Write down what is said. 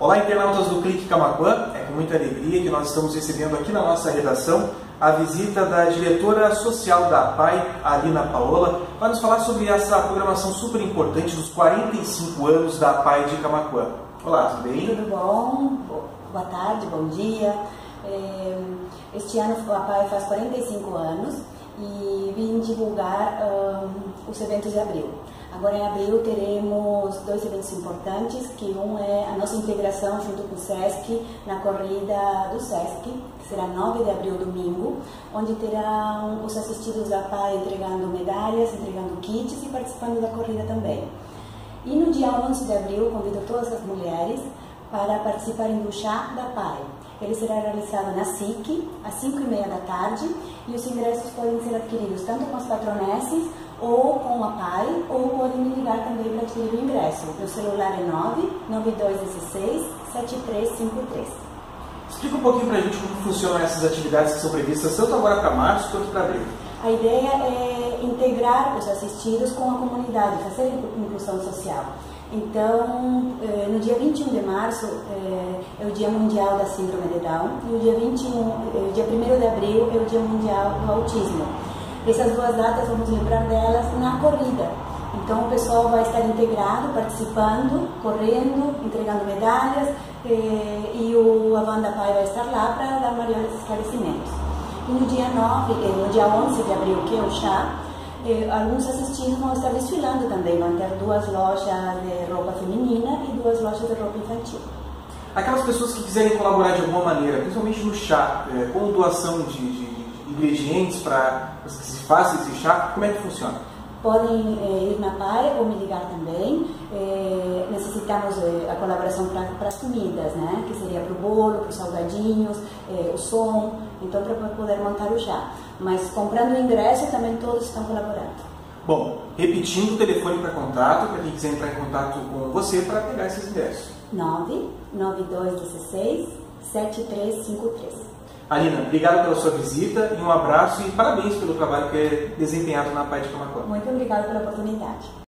Olá, internautas do Clique Camaquã, é com muita alegria que nós estamos recebendo aqui na nossa redação a visita da diretora social da APAI, Alina Paola, para nos falar sobre essa programação super importante dos 45 anos da APAI de Camaquã. Olá, tudo bem? Tudo bom? Boa tarde, bom dia. Este ano a APAI faz 45 anos e vim divulgar os eventos de abril. Agora em abril teremos dois eventos importantes, que um é a nossa integração junto com o SESC na corrida do SESC, que será 9 de abril, domingo, onde terão os assistidos da APAI entregando medalhas, entregando kits e participando da corrida também. E no dia 11 de abril convido todas as mulheres para participarem do chá da APAI. Ele será realizado na SIC, às 5h30 da tarde, e os ingressos podem ser adquiridos tanto com as patronesses, ou com a APAI, ou podem me ligar também para adquirir o ingresso. Meu celular é 99216-7353. Explica um pouquinho para a gente como funcionam essas atividades que são previstas, tanto agora para março quanto para abril. A ideia é integrar os assistidos com a comunidade, fazer inclusão social. Então, no dia 21 de março é o Dia Mundial da Síndrome de Down e o dia 1º de abril é o Dia Mundial do Autismo. Essas duas datas vamos lembrar delas na corrida. Então o pessoal vai estar integrado, participando, correndo, entregando medalhas e a van da APAI vai estar lá para dar maiores esclarecimentos. E no dia 11 de abril, que é o chá, alguns assistidos vão estar desfilando também, vão ter duas lojas de roupa feminina e duas lojas de roupa infantil. Aquelas pessoas que quiserem colaborar de alguma maneira, principalmente no chá, com doação de ingredientes para que se faça esse chá, como é que funciona? Podem ir na APAI ou me ligar também. Necessitamos a colaboração para as comidas, né? Que seria para o bolo, para os salgadinhos, o som, então para poder montar o chá. Mas comprando o ingresso também todos estão colaborando. Bom, repetindo o telefone para contato, para quem quiser entrar em contato com você para pegar esses ingressos. 99216-7353. Alina, obrigado pela sua visita e um abraço e parabéns pelo trabalho que é desempenhado na APAI de Camaquã. Muito obrigada pela oportunidade.